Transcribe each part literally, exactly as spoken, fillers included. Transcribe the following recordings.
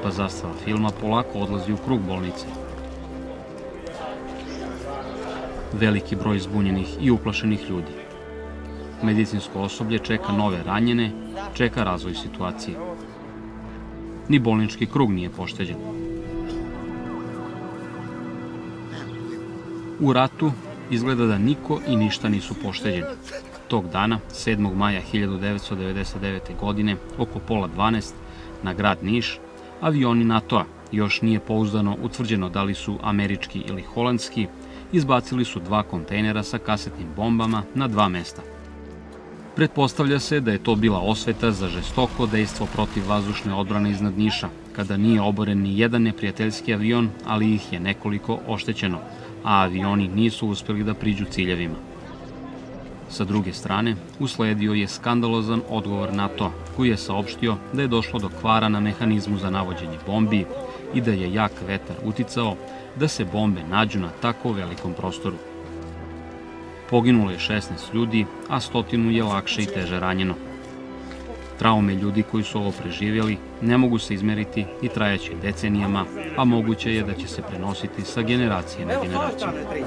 lepa zastava filma polako odlazi u krug bolnice. Veliki broj zbunjenih i uplašenih ljudi. Medicinsko osoblje čeka nove ranjene, čeka razvoj situacije. Ni bolnički krug nije pošteđen. U ratu izgleda da niko i ništa nisu pošteđeni. Tog dana, sedmog maja hiljadu devetsto devedeset devete. godine, oko pola dvanaest, na grad Niš, avioni NATO-a, još nije pouzdano utvrđeno da li su američki ili holandski, izbacili su dva kontejnera sa kasetnim bombama na dva mesta. Pretpostavlja se da je to bila osveta za žestoko dejstvo protiv vazdušne odbrane iznad Niša, kada nije oboren ni jedan neprijateljski avion, ali ih je nekoliko oštećeno, a avioni nisu uspjeli da priđu ciljevima. Sa druge strane, usledio je skandalozan odgovor NATO, koji je saopštio da je došlo do kvara na mehanizmu za navođenje bombi i da je jak vetar uticao da se bombe nađu na tako velikom prostoru. Poginulo je šesnaest ljudi, a stotinu je lakše i teže ranjeno. Traume ljudi koji su ovo preživjeli ne mogu se izmeriti i trajaće decenijama, a moguće je da će se prenositi sa generacije na generaciju.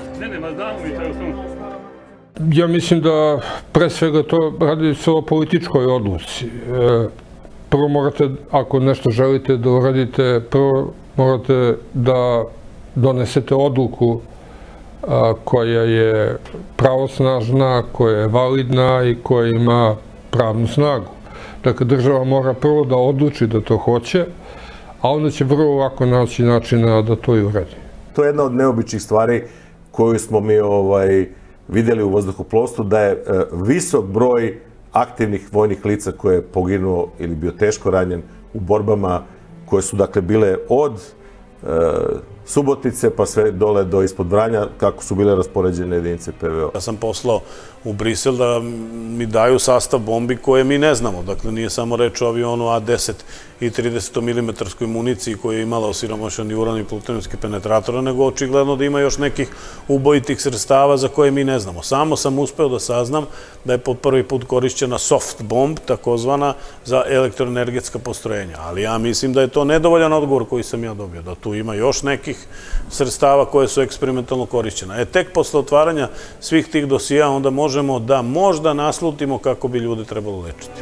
Ja mislim da pre svega to radi se o političkoj odluci. Prvo morate, ako nešto želite da uradite, prvo morate da donesete odluku koja je pravosnažna, koja je validna i koja ima pravnu snagu. Dakle, država mora prvo da odluči da to hoće, a onda će vrlo lako naći načina da to i uradi. To je jedna od neobičnih stvari koju smo mi vidjeli u vazduhoplovstvu, da je visok broj aktivnih vojnih lica koje je poginuo ili bio teško ranjen u borbama koje su dakle bile od Subotice pa sve dole do ispod Vranja, kako su bile raspoređene jedinice P V O. Ja sam poslao u Brisel da mi daju sastav bombi koje mi ne znamo. Dakle, nije samo reč o avionu A deset i trideset milimetarskoj municiji koja je imala osiromašeni uran i plutonijumski penetratora, nego očigledno da ima još nekih ubojitih sredstava za koje mi ne znamo. Samo sam uspeo da saznam da je po prvi put korišćena soft bomb, takozvana, za elektroenergetska postrojenja. Ali ja mislim da je to nedovoljan odgovor koji sam ja dobio, da tu ima još nekih sredstava koje su eksperimentalno korišćena. E, tek posle otvaranja svih tih dosija onda možemo da možda naslutimo kako bi ljude trebalo lečiti.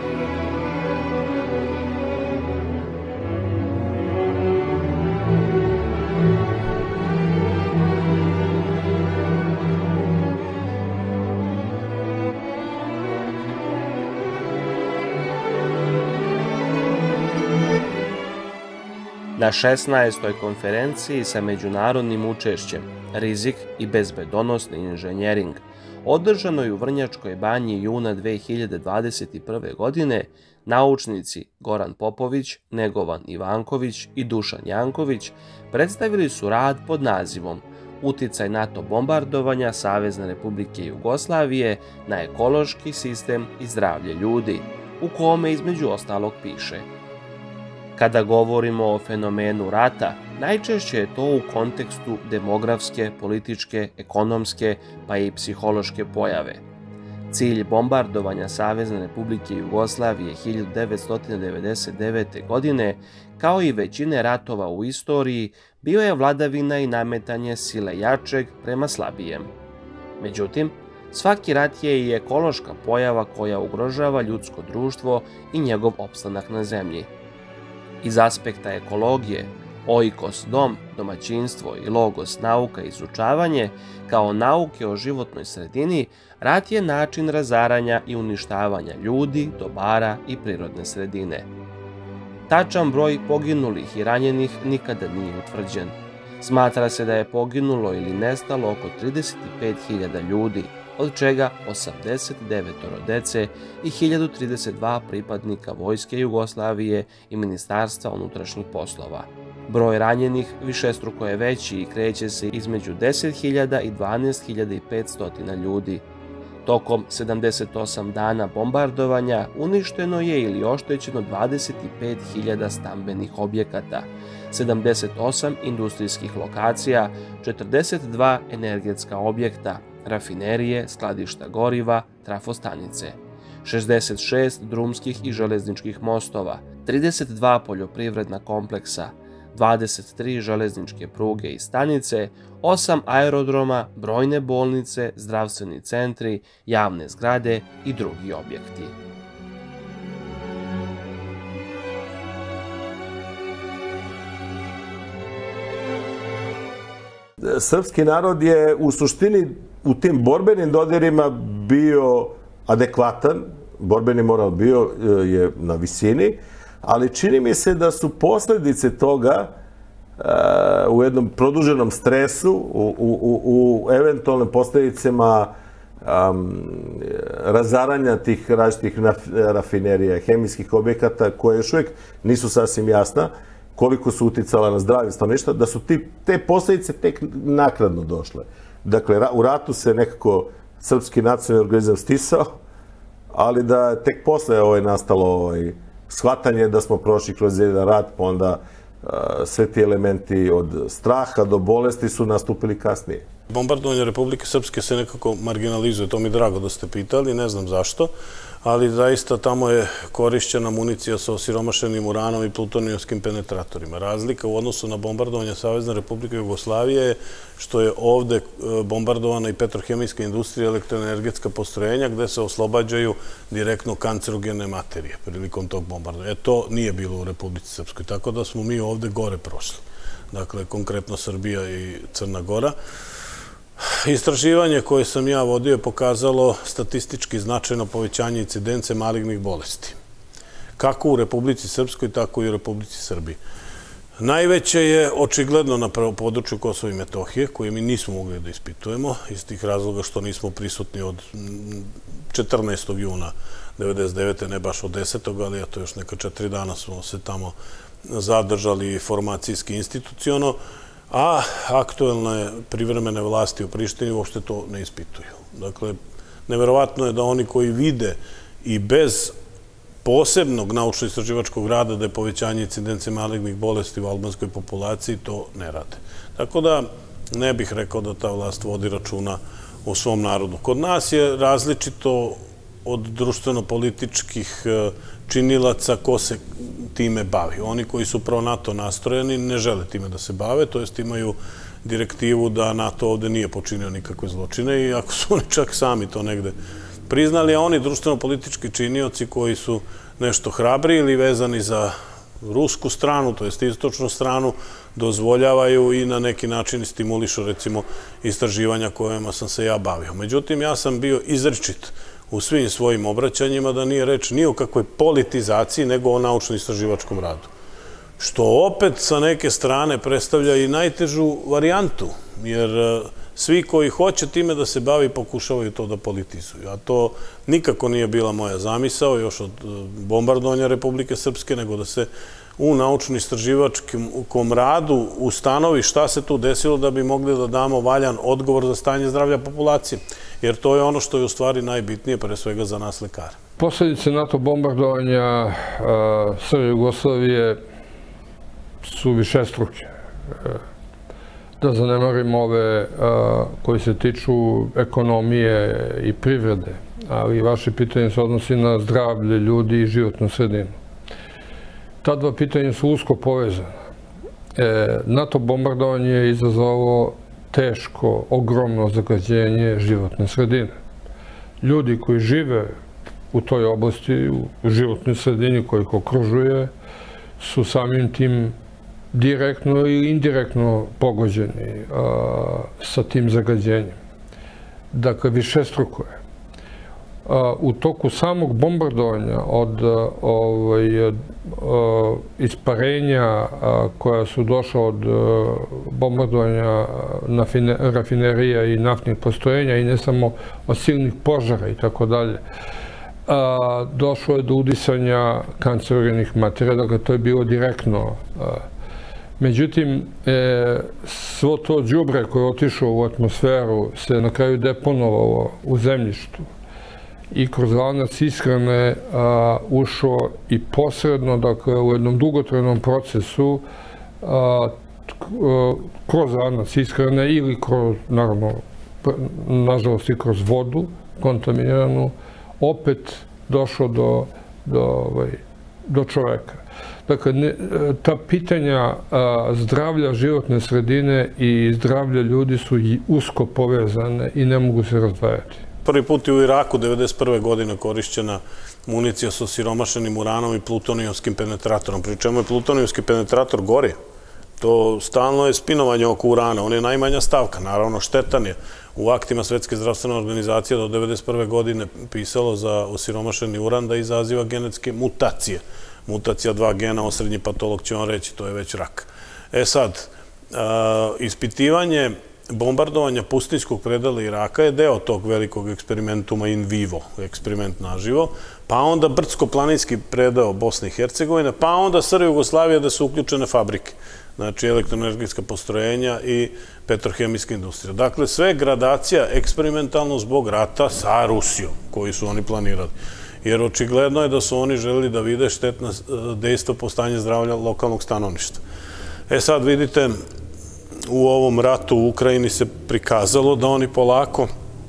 Na šesnaestoj konferenciji sa međunarodnim učešćem Rizik i bezbedonosni inženjering, održanoj u Vrnjačkoj banji juna dve hiljade dvadeset prve. godine, naučnici Goran Popović, Negovan Ivanković i Dušan Janković predstavili su rad pod nazivom Uticaj NATO bombardovanja Savezne Republike Jugoslavije na ekološki sistem i zdravlje ljudi, u kome između ostalog piše: kada govorimo o fenomenu rata, najčešće je to u kontekstu demografske, političke, ekonomske pa i psihološke pojave. Cilj bombardovanja Savezne Republike Jugoslavije hiljadu devetsto devedeset devete. godine, kao i većine ratova u istoriji, bio je vladavina i nametanje sile jačeg prema slabijem. Međutim, svaki rat je i ekološka pojava koja ugrožava ljudsko društvo i njegov opstanak na zemlji. Iz aspekta ekologije, oikos dom, domaćinstvo i logos nauka i izučavanje, kao nauke o životnoj sredini, rat je način razaranja i uništavanja ljudi, dobara i prirodne sredine. Tačan broj poginulih i ranjenih nikada nije utvrđen. Smatra se da je poginulo ili nestalo oko trideset pet hiljada ljudi, od čega osamdeset devet dece i hiljadu trideset dva pripadnika Vojske Jugoslavije i Ministarstva unutrašnjih poslova. Broj ranjenih višestruko je veći i kreće se između deset hiljada i dvanaest hiljada petsto ljudi. Tokom sedamdeset osam dana bombardovanja uništeno je ili oštećeno dvadeset pet hiljada stambenih objekata, sedamdeset osam industrijskih lokacija, četrdeset dva energetska objekta, rafinerije, skladišta goriva, trafostanice, šezdeset šest drumskih i železničkih mostova, trideset dva poljoprivredna kompleksa, dvadeset tri železničke pruge i stanice, osam aerodroma, brojne bolnice, zdravstveni centri, javne zgrade i drugi objekti. Srpski narod je u suštini u tim borbenim dodirima bio adekvatan, borbeni moral bio je na visini, ali čini mi se da su posljedice toga u jednom produženom stresu, u, u, u eventualnim posljedicama um, razaranja tih različitih rafinerija, hemijskih objekata koje još uvijek nisu sasvim jasna, koliko su uticala na zdravlje stanovništva, da su ti, te posljedice tek naknadno došle. Dakle, u ratu se nekako srpski nacionalni organizam stisao, ali da je tek posle ovaj nastalo ovaj, shvatanje da smo prošli kroz jedan rat, pa onda uh, sve ti elementi od straha do bolesti su nastupili kasnije. Bombardovanje Republike Srpske se nekako marginalizuje, to mi je drago da ste pitali, ne znam zašto, ali zaista tamo je korišćena municija sa osiromašenim uranom i plutonijumskim penetratorima. Razlika u odnosu na bombardovanje Savezne Republike Jugoslavije je što je ovde bombardovana i petrohemijska industrija, elektroenergetska postrojenja gde se oslobađaju direktno kancerogene materije prilikom tog bombardovanja. E, to nije bilo u Republici Srpskoj, tako da smo mi ovde gore prošli. Dakle, konkretno Srbija i Crna Gora. Istraživanje koje sam ja vodio je pokazalo statistički značajno povećanje incidence malignih bolesti. Kako u Republici Srpskoj, tako i u Republici Srbiji. Najveće je očigledno na području Kosova i Metohije, koje mi nismo mogli da ispitujemo, iz tih razloga što nismo prisutni od četrnaestog juna devedeset devete. ne baš od desetog ali eto još neka četiri dana smo se tamo zadržali formacijski instituciono, a aktuelne privremene vlasti u Prištini uopšte to ne ispituju. Dakle, neverovatno je da oni koji vide i bez posebnog naučno-istraživačkog rada da je povećanje incidence malignih bolesti u albanskoj populaciji, to ne rade. Tako da ne bih rekao da ta vlast vodi računa o svom narodu. Kod nas je različito od društveno-političkih činilaca ko se time bavi. Oni koji su pro-NATO nastrojeni ne žele time da se bave, to jest imaju direktivu da NATO ovde nije počinio nikakve zločine i ako su oni čak sami to negde priznali, a oni društveno-politički činioci koji su nešto hrabri ili vezani za rusku stranu, to jest istočnu stranu, dozvoljavaju i na neki način stimulišu recimo istraživanja kojima sam se ja bavio. Međutim, ja sam bio izričit u svim svojim obraćanjima da nije reč ni o kakvoj politizaciji, nego o naučno-istraživačkom radu. Što opet sa neke strane predstavlja i najtežu varijantu, jer svi koji hoće time da se bavi pokušavaju to da politizuju. A to nikako nije bila moja zamisao, još od bombardovanja Republike Srpske, nego da se u naučno-istraživačkom radu ustanovi šta se tu desilo da bi mogli da damo valjan odgovor za stanje zdravlja populacije. Jer to je ono što je u stvari najbitnije, pre svega za nas lekare. Posljedice NATO bombardovanja Srbije i Jugoslavije su višestruke. Da zanemarimo ove koji se tiču ekonomije i privrede, ali vaše pitanje se odnosi na zdravlje ljudi i životnu sredinu. Ta dva pitanja su usko povezana. NATO bombardovanje je izazvalo teško, ogromno zagađenje životne sredine. Ljudi koji žive u toj oblasti, u životnoj sredini koja ih okružuje, su samim tim direktno ili indirektno pogođeni sa tim zagađenjem. Dakle, višestruko je. U toku samog bombardovanja od isparenja koja su došla od bombardovanja rafinerija i naftnih postrojenja i ne samo od silnih požara i tako dalje, došlo je do udisanja kancerogenih materija, dakle to je bilo direktno. Međutim, svo to đubre koje je otišlo u atmosferu se na kraju deponovalo u zemljištu i kroz lanac ishrane ušlo i posredno, dakle, u jednom dugotrajnom procesu kroz lanac ishrane ili kroz, naravno, nažalost i kroz vodu kontaminiranu, opet došlo do do čoveka. Dakle, ta pitanja zdravlja životne sredine i zdravlja ljudi su usko povezane i ne mogu se razdvajati. Prvi put je u Iraku devedeset prve godine korišćena municija sa osiromašenim uranom i plutonijumskim penetratorom, pri čemu je plutonijumski penetrator gori. To stalno je spinovanje oko urana, on je najmanja stavka, naravno štetan je. U aktima Svetske zdravstvene organizacije do devedeset prve godine pisalo za osiromašeni uran da izaziva genetske mutacije. Mutacija dva gena, osrednji patolog će on reći, to je već rak. E sad, ispitivanje bombardovanja pustinjskog predela Iraka je deo tog velikog eksperimentuma in vivo, eksperiment naživo, pa onda brdsko-planinski predeo Bosne i Hercegovine, pa onda S R Jugoslavija da su uključene fabrike, znači elektroenergetska postrojenja i petrohemijska industrija. Dakle, sve gradacija eksperimentalno zbog rata sa Rusijom, koji su oni planirali. Jer očigledno je da su oni želeli da vide štetna dejstva po stanju zdravlja lokalnog stanovništva. E sad vidite, u ovom ratu u Ukrajini se prikazalo da oni polako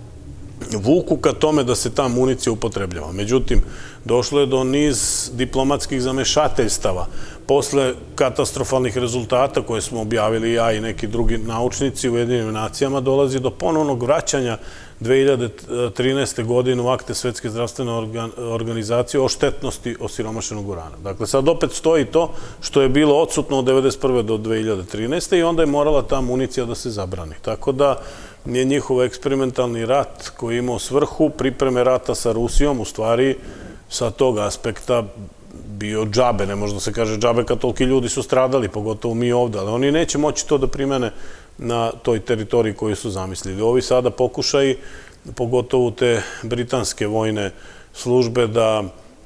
vuku ka tome da se ta municija upotrebljava. Međutim, došlo je do niz diplomatskih zamešateljstava. Posle katastrofalnih rezultata koje smo objavili ja i neki drugi naučnici u Ujedinjenim nacijama, dolazi do ponovnog vraćanja dve hiljade trinaeste. godine u akte Svetske zdravstvene organizacije o štetnosti osiromašenog urana. Dakle, sad opet stoji to što je bilo odsutno od devedeset prve do dve hiljade trinaeste. i onda je morala ta municija da se zabrani. Tako da je njihov eksperimentalni rat koji je imao svrhu pripreme rata sa Rusijom, u stvari sa tog aspekta bio džabe, ne može da se kaže džabe kad toliki ljudi su stradali, pogotovo mi ovdje, ali oni neće moći to da primene na toj teritoriji koju su zamislili. Ovi sada pokušaj, pogotovo te britanske vojne službe, da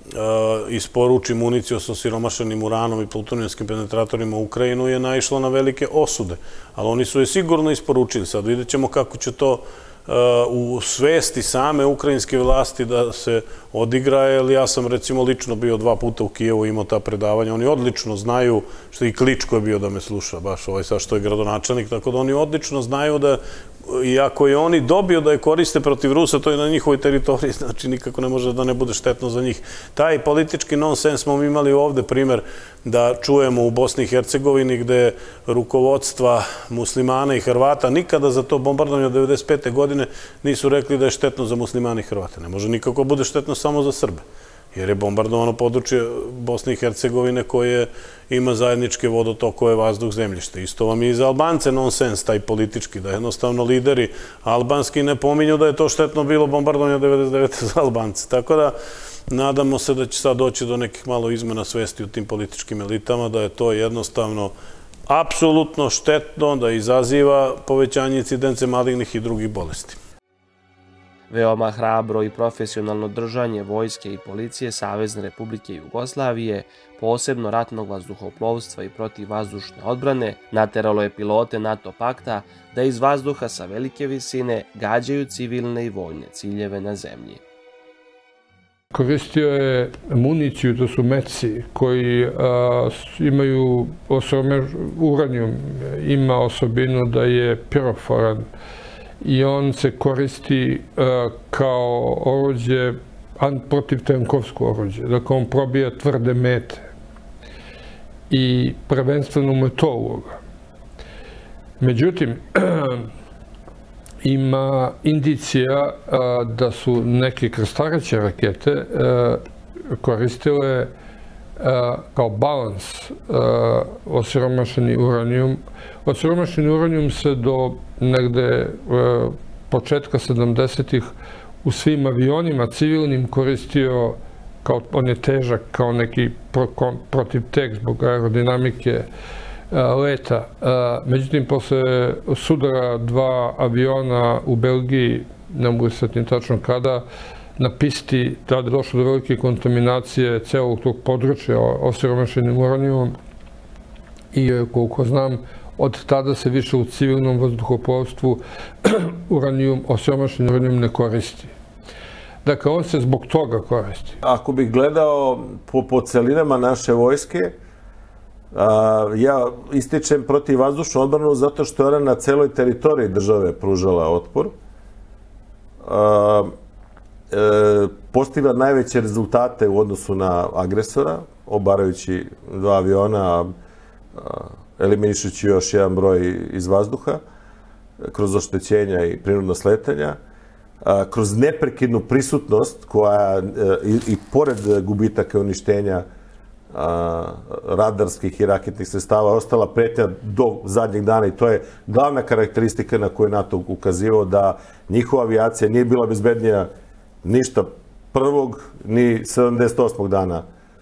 isporuči municiju sa osiromašenim uranom i plutonijumskim penetratorima u Ukrajinu je naišlo na velike osude. Ali oni su je sigurno isporučili. Sad vidjet ćemo kako će to u svesti same ukrajinske vlasti da se odigra, jer ja sam recimo lično bio dva puta u Kijevu, imao ta predavanja, oni odlično znaju, što i Kličko je bio da me sluša, baš ovaj sad što je gradonačelnik, tako da oni odlično znaju da i ako je oni dobio da je koriste protiv Rusa, to je na njihovoj teritoriji, znači nikako ne može da ne bude štetno za njih. Taj politički nonsens smo imali ovde primjer da čujemo u Bosni i Hercegovini gde rukovodstva muslimana i Hrvata nikada za to bombardovanje od devedeset pete. godine nisu rekli da je štetno za muslimane i Hrvate. Ne može nikako bude štetno samo za Srbe, jer je bombardovano područje Bosne i Hercegovine koje ima zajedničke vodotokove, vazduh, zemljište. Isto vam je i za Albance nonsens, taj politički, da jednostavno lideri albanski ne pominju da je to štetno bilo bombardovanje devedeset devete. za Albance. Tako da nadamo se da će sad doći do nekih malo izmena svesti u tim političkim elitama, da je to jednostavno apsolutno štetno, da izaziva povećanje incidence malignih i drugih bolesti. Veoma hrabro i profesionalno držanje vojske i policije Savezne Republike Jugoslavije, posebno ratnog vazduhoplovstva i protivvazdušne odbrane, nateralo je pilote NATO pakta da iz vazduha sa velike visine gađaju civilne i vojne ciljeve na zemlji. Koristio je municiju, to su meci, koji imaju uranijum, ima osobinu da je piroforan i on se koristi kao oruđe, protivtenkovsko oruđe. Dakle, on probija tvrde mete i prvenstveno mu je to uloga. Međutim, ima indicija da su neke krstareće rakete koristile kao balans osiromašeni uranijum. Osiromašeni uranijum se do negde početka sedamdesetih u svim avionima civilnim koristio, kao on je težak, kao neki protivtek zbog aerodinamike leta. Međutim, posle sudara dva aviona u Belgiji, ne mogu se setim tačno kada, na pisti, tada je došlo do velike kontaminacije celog tog područja osiromašenim uranijumom i koliko znam, od tada se više u civilnom vazduhoplovstvu uranijum, osiromašeni uranijum ne koristi. Dakle, on se zbog toga koristi. Ako bih gledao po celinama naše vojske, ja ističem protivvazdušnu odbranu zato što je ona na celoj teritoriji države pružala otpor. Postigla najveće rezultate u odnosu na agresora. obarajući dva aviona, eliminišući još jedan broj iz vazduha, kroz oštećenja i prinudna sletanja, kroz neprekidnu prisutnost koja i pored gubitaka i uništenja radarskih i raketnih sredstava ostala pretnja do zadnjeg dana i to je glavna karakteristika na koju je NATO ukazivao da njihova avijacija nije bila bezbednija ništa prvog ni sedamdeset osmog dana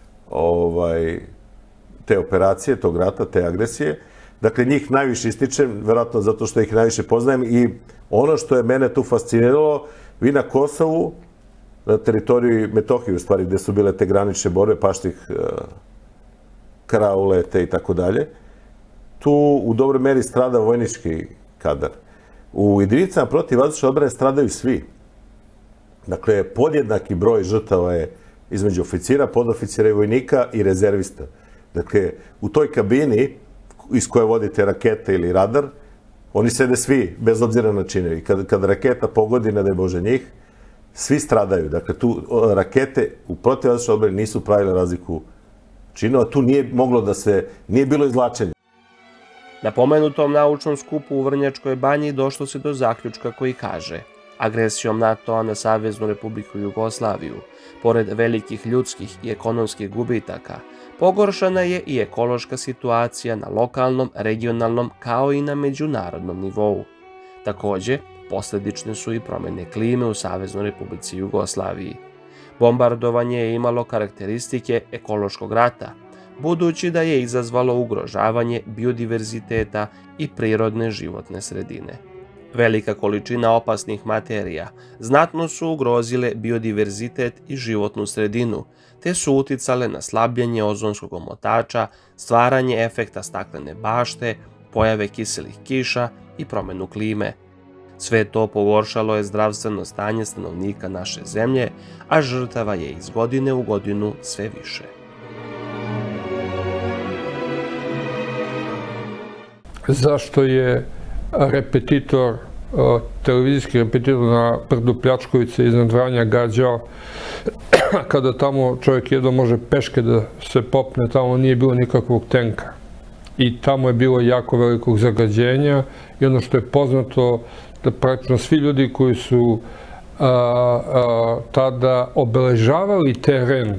te operacije, tog rata, te agresije. Dakle, njih najviše ističem, verovatno zato što ih najviše poznajem i ono što je mene tu fasciniralo, vi na Kosovu, na teritoriji Metohije, u stvari, gde su bile te granične borbe, Paštih, Karaulete i tako dalje, tu u dobroj meri strada vojnički kadar. U jedinicama protivvazdušne odbrane stradaju svi. Dakle, podjednaki broj žrtava je između oficira, podoficira i vojnika i rezervista. Dakle, u toj kabini iz koje vodite rakete ili radar, oni sede svi, bez obzira na čine. I kada raketa pogodi, ne daj Bože njih, svi stradaju. Dakle, tu rakete u protivvazdušnoj odbrani nisu pravile razliku činova. Tu nije moglo da se, nije bilo izvlačenja. Na pomenutom naučnom skupu u Vrnjačkoj banji došlo se do zaključka koji kaže: agresijom NATO-a na Saveznu Republiku Jugoslaviju, pored velikih ljudskih i ekonomskih gubitaka, pogoršana je i ekološka situacija na lokalnom, regionalnom kao i na međunarodnom nivou. Takođe, posledične su i promene klime u Saveznoj Republici Jugoslaviji. Bombardovanje je imalo karakteristike ekološkog rata, budući da je izazvalo ugrožavanje biodiverziteta i prirodne životne sredine. Velika količina opasnih materija znatno su ugrozile biodiverzitet i životnu sredinu, te su uticale na slabljenje ozonskog omotača, stvaranje efekta staklene bašte, pojave kiselih kiša i promenu klime. Sve to pogoršalo je zdravstveno stanje stanovnika naše zemlje, a žrtava je iz godine u godinu sve više. Zašto je repetitor, televizijski repetitor na Brdu Pljačkovice iznad Vranja gađao, kada tamo čovjek jedno može peške da se popne, tamo nije bilo nikakvog tenka. I tamo je bilo jako velikog zagađenja i ono što je poznato, da praktično svi ljudi koji su tada obeležavali teren,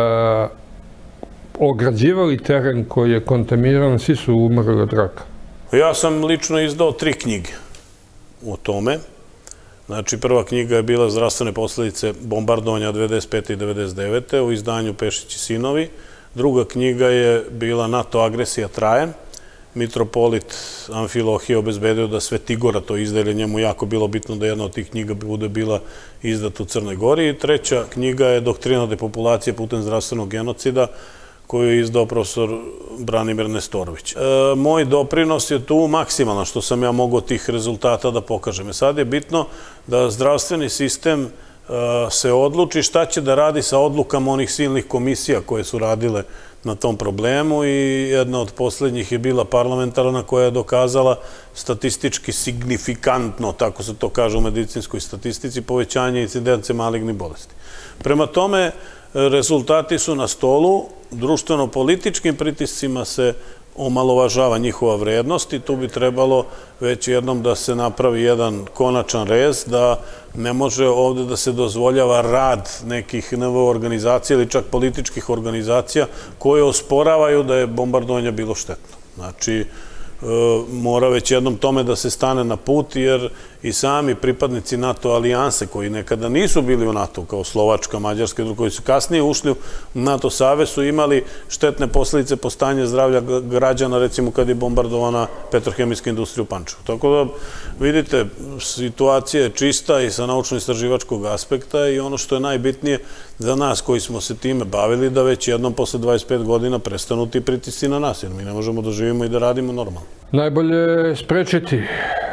ograđivali teren koji je kontaminiran, svi su umrli od raka. Ja sam lično izdao tri knjige o tome. Znači, prva knjiga je bila Zdravstvene posledice bombardovanja devedeset pete i devedeset devete u izdanju Pešić i sinovi. Druga knjiga je bila NATO agresija traje. Mitropolit Amfilohije obezbedio da Svetigora to izda, jer je njemu jako bilo bitno da jedna od tih knjiga bude bila izdata u Crnoj Gori. I treća knjiga je Doktrina depopulacije putem zdravstvenog genocida, koju je izdao profesor Branimir Nestorović. Moj doprinos je tu maksimalan što sam ja mogao tih rezultata da pokažem. Sad je bitno da zdravstveni sistem se odluči šta će da radi sa odlukama onih silnih komisija koje su radile na tom problemu i jedna od poslednjih je bila parlamentarna koja je dokazala statistički signifikantno, tako se to kaže u medicinskoj statistici, povećanje incidence malignih bolesti. Prema tome, rezultati su na stolu, društveno-političkim pritiscima se omalovažava njihova vrednost i tu bi trebalo već jednom da se napravi jedan konačan rez, da ne može ovde da se dozvoljava rad nekih N V O organizacija ili čak političkih organizacija koje osporavaju da je bombardovanje bilo štetno. Znači, mora već jednom tome da se stane na put, jer i sami pripadnici NATO alijanse, koji nekada nisu bili u NATO, kao Slovačka, Mađarska, koji su kasnije ušli u NATO savez, su imali štetne posledice po stanje zdravlja građana, recimo kad je bombardovana petrohemijska industrija u Pančevu. Tako da, vidite, situacija je čista i sa naučno-istraživačkog aspekta i ono što je najbitnije za nas koji smo se time bavili, da već jednom posle dvadeset pet godina prestanu ti pritisci na nas, jer mi ne možemo da živimo i da radimo normalno. Najbolje je sprečiti,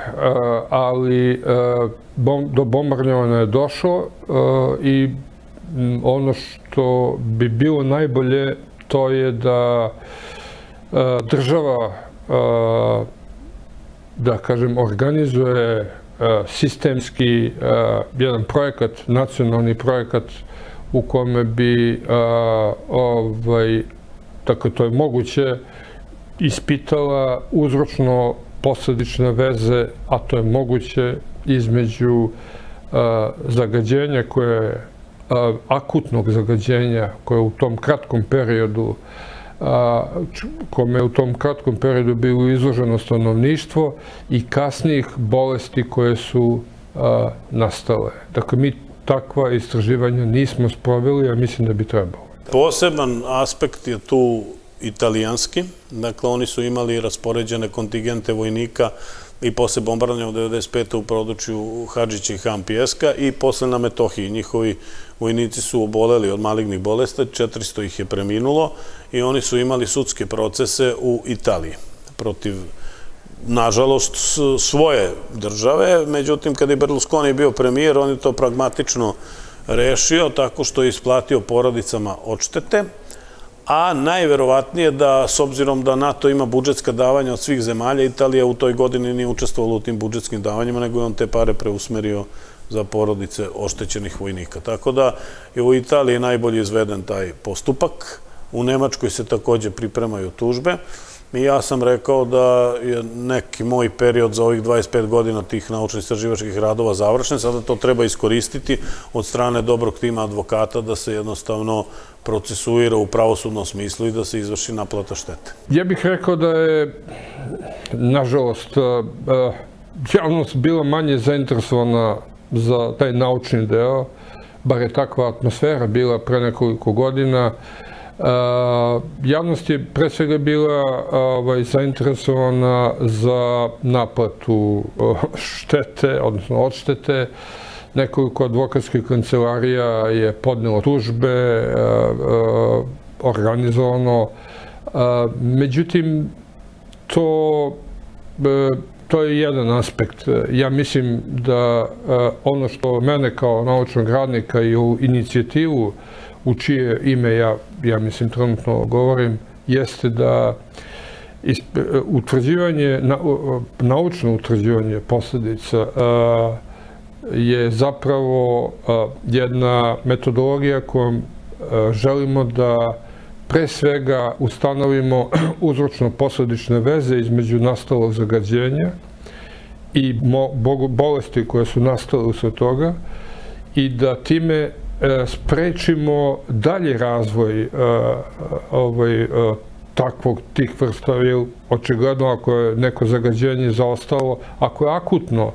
ali do bombardovanja je došlo i ono što bi bilo najbolje to je da država, da kažem, organizuje sistemski jedan projekat, nacionalni projekat u kome bi dakle to je moguće, ispitala uzročno-posledične veze, a to je moguće između zagađenja koje akutnog zagađenja koje u tom kratkom periodu kome je u tom kratkom periodu bilo izloženo stanovništvo i kasnijih bolesti koje su nastale. Dakle, mi takva istraživanja nismo sproveli, a mislim da bi trebalo. Poseban aspekt je tu italijanski. Dakle, oni su imali raspoređene kontingente vojnika i posle bombardovanja u devedeset pete u području Hadžića i Han Pjeska i posle na Metohiji. Njihovi vojnici su oboleli od malignih bolesti, četiristo ih je preminulo i oni su imali sudske procese u Italiji protiv, nažalost, svoje države. Međutim, kada je Berlusconi bio premijer, on je to pragmatično rešio tako što je isplatio porodicama odštete, a najverovatnije da, s obzirom da NATO ima budžetska davanja od svih zemalja, Italija u toj godini nije učestvovala u tim budžetskim davanjima, nego je on te pare preusmerio za porodice oštećenih vojnika. Tako da je u Italiji najbolje izveden taj postupak. U Nemačkoj se takođe pripremaju tužbe. I ja sam rekao da je neki moj period za ovih dvadeset pet godina tih naučno-istraživačkih radova završen. Sada to treba iskoristiti od strane dobrog tima advokata da se jednostavno procesuira u pravosudnom smislu i da se izvrši naplata štete. Ja bih rekao da je, nažalost, javnost bila manje zainteresovana za taj naučni deo, bar je takva atmosfera bila pre nekoliko godina. Javnost je pre svega bila zainteresovana za naplatu štete, odnosno odštete. Nekoliko advokatskih kancelarija je podnelo tužbe, organizovano. Međutim, to To je jedan aspekt. Ja mislim da ono što mene kao naučnog radnika i u inicijativu u čije ime ja, ja mislim, trenutno govorim, jeste da utvrđivanje, naučno utvrđivanje posledica je zapravo jedna metodologija kojom želimo da pre svega ustanovimo uzročno-posledične veze između nastalog zagađenja i bolesti koje su nastale usled toga i da time sprečimo dalji razvoj takvog tih vrsta, jer očigledno ako je neko zagađenje zaostalo, ako je akutno,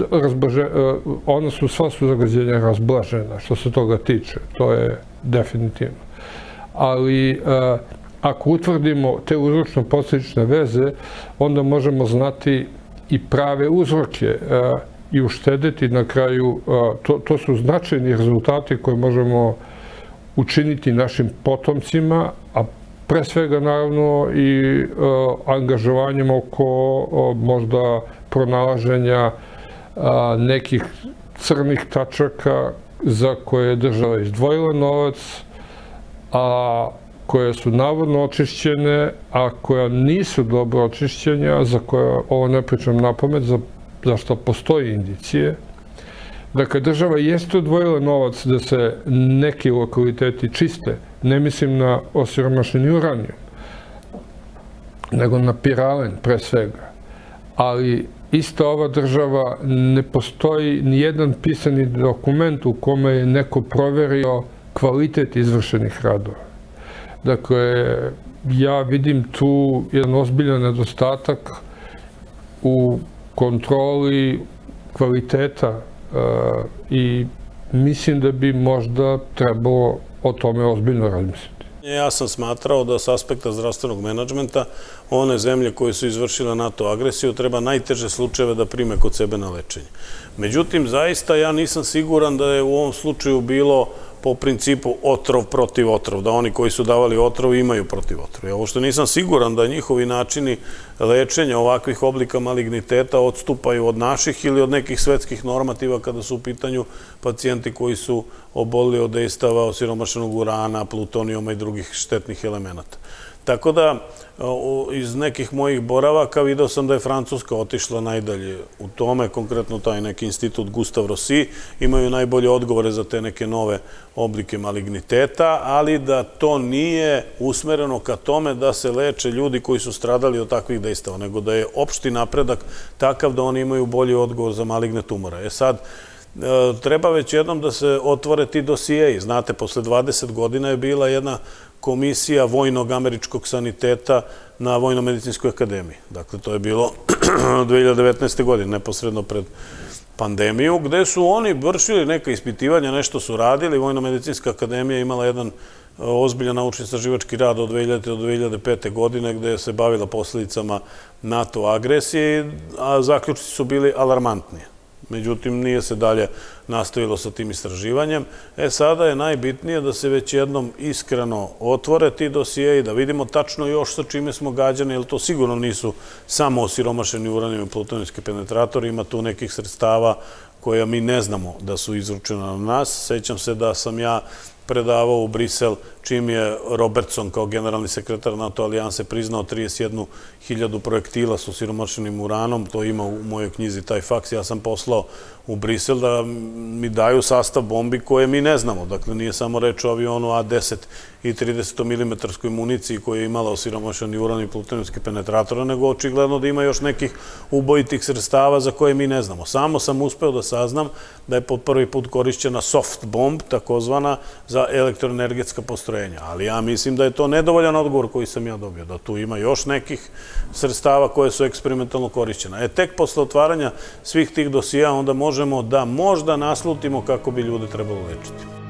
ona su, sva su zagađenja razblažena što se toga tiče, to je definitivno. Ali ako utvrdimo te uzročno-posledične veze, onda možemo znati i prave uzroke i uštedeti na kraju. To su značajni rezultati koje možemo učiniti našim potomcima, a pre svega naravno i angažovanjem oko možda pronalaženja nekih crnih tačaka za koje je država izdvojila novac, a koje su navodno očišćene, a koja nisu dobro očišćenja, za koje ovo ne pričam napamet, za što postoji indicije. Dakle, država jeste odvojila novac da se neki lokaliteti čiste, ne mislim na osiromašeni uranijum, nego na piralen pre svega. Ali ista ova država ne postoji ni jedan pisani dokument u kome je neko proverio kvalitet izvršenih radova. Dakle, ja vidim tu jedan ozbiljan nedostatak u kontroli kvaliteta i mislim da bi možda trebalo o tome ozbiljno razmisliti. Ja sam smatrao da s aspekta zdravstvenog menadžmenta one zemlje koje su izvršile NATO agresiju treba najteže slučajeve da prime kod sebe na lečenje. Međutim, zaista ja nisam siguran da je u ovom slučaju bilo po principu otrov protiv otrov, da oni koji su davali otrov imaju protiv otrov. Ovo što nisam siguran da njihovi načini lečenja ovakvih oblika maligniteta odstupaju od naših ili od nekih svetskih normativa kada su u pitanju pacijenti koji su obolili od dejstava osiromašenog urana, plutonijuma i drugih štetnih elemenata. Tako da, iz nekih mojih boravaka video sam da je Francuska otišla najdalje u tome, konkretno taj neki institut Gustave Roussy, imaju najbolje odgovore za te neke nove oblike maligniteta, ali da to nije usmereno ka tome da se leče ljudi koji su stradali od takvih dejstava, nego da je opšti napredak takav da oni imaju bolji odgovor za maligne tumore. E sad, treba već jednom da se otvore ti dosijeji. Znate, posle dvadeset godina je bila jedna komisija vojnog američkog saniteta na Vojno-medicinskoj akademiji. Dakle, to je bilo dve hiljade devetnaeste. godine, neposredno pred pandemiju, gde su oni vršili neka ispitivanja, nešto su radili. Vojno-medicinska akademija je imala jedan ozbiljan naučno-istraživački rad od dve hiljadite do dve hiljade pete. godine, gde se bavila posledicama NATO agresije, a zaključci su bili alarmantni. Međutim, nije se dalje nastavilo sa tim istraživanjem. E, sada je najbitnije da se već jednom iskreno otvore ti dosijeji, da vidimo tačno još sa čime smo gađani, jer to sigurno nisu samo osiromašeni uranijum i plutonijski penetratori, ima tu nekih sredstava koja mi ne znamo da su izručena na nas. Sećam se da sam ja predavao u Brisel, čim je Robertson kao generalni sekretar NATO alijanse priznao trideset jednu hiljadu projektila s osiromašenim uranom, to ima u mojoj knjizi taj faks, ja sam poslao u Brisel da mi daju sastav bombi koje mi ne znamo. Dakle, nije samo reč o avionu A deset i tridesetomilimetarskoj municiji koja je imala osiromašeni uran i plutonijski penetratora, nego očigledno da ima još nekih ubojitih sredstava za koje mi ne znamo. Samo sam uspeo da saznam da je po prvi put korišćena soft bomb, takozvana, za elektroenergetska postrojenja. Ali ja mislim da je to nedovoljan odgovor koji sam ja dobio, da tu ima još nekih sredstava koje su eksperimentalno korišćena. E, tek posle otvaranja svih tih dosija onda možemo da možda naslutimo kako bi ljude trebalo lečiti.